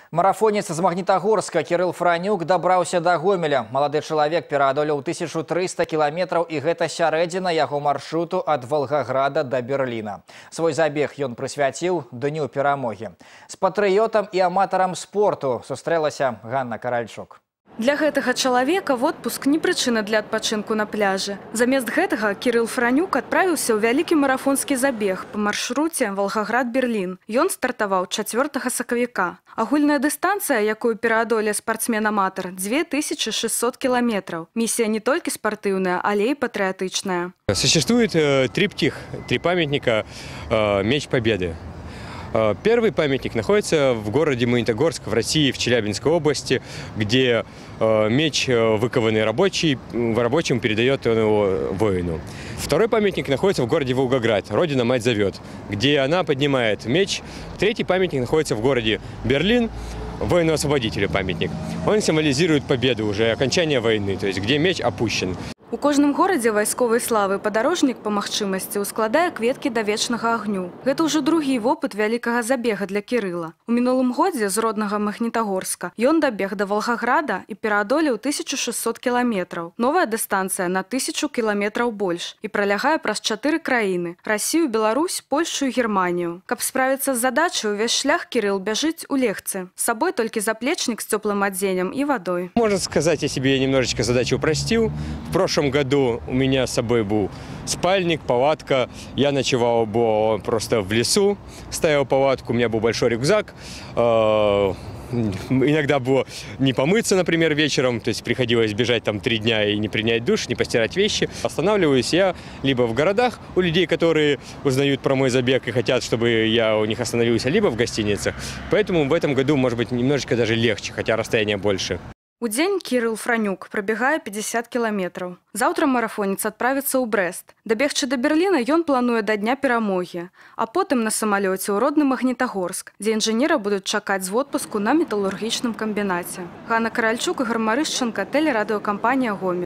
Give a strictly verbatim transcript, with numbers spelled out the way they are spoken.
Марафонец з Магнітагорска Кирилл Франюк добраўся до Гомеля. Малады чалавек пераадолеў тысячу трыста кіламетраў, і гэта сярэдзіна яго маршруту ад Волгограда до Берліна. Свой забег ён прысвяціў дню перамогі. З патрыётам і аматарам спорту сустрэлася Ганна Каральчук. Для гэтага чалавека отпуск не прычына для адпачынку на пляжы. Замест гэтага Кирилл Франюк адправіўся ў вялікі марафонскі забег па маршруце Волгоград-Берлін. Ён стартаваў чацвёртага сакавіка. Агульная дыстанцыя, якую пераадолее спартсмен-аматар, две тысячи шестьсот километров. Миссия не только спортивная, але и патриотичная. Существует э, триптих, три памятника э, «Меч Победы». Первый памятник находится в городе Магнитогорск в России, в Челябинской области, где э, меч, выкованный рабочий, рабочим передает его воину. Второй памятник находится в городе Волгоград, «Родина мать зовет», где она поднимает меч. Третий памятник находится в городе Берлин, воину-освободителю памятник. Он символизирует победу, уже окончание войны, то есть где меч опущен. У кожным горадзе вайсковай славы падарожнік па магчымасці ускладае кветкі да вечнага агню. Гэта ўжо другі вопыт вялікага забега для Кірыла. У мінулым годзе з роднага Магнітагорска ён дабег да Волгограда і пераадолеў тысячу шестьсот километров. Новая дыстанцыя на тысячу километров больш і пролягае праз чатыры краіны: Расію, Беларусь, Польшу і Германію. Каб справіцца з задачай, увесь шлях Кірыл бяжыць у легцы. З сабой толькі заплечнік з цёплым адзеннем і вадой. Можно сказать, я себе немножечко задачу упростил. В прошлом В прошлом году у меня с собой был спальник, палатка. Я ночевал был просто в лесу, ставил палатку, у меня был большой рюкзак. Иногда было не помыться, например, вечером, то есть приходилось бежать там три дня и не принять душ, не постирать вещи. Останавливаюсь я либо в городах у людей, которые узнают про мой забег и хотят, чтобы я у них остановился, либо в гостиницах. Поэтому в этом году, может быть, немножечко даже легче, хотя расстояние больше. У дзень Кирилл Франюк пробегае пятьдесят километров. Заўтра марафонец адправіцца ў Брэст. Дабегчы да Берліна ён плануе да дня перамогі, а потым на самалёце ў родны Магнітагорск, дзе інжынеры будуць чакаць з отпуску на металургічным камбінаце. Ганна Каральчук, Ігор Марышченко, тэлерадыёкампанія «Гомель».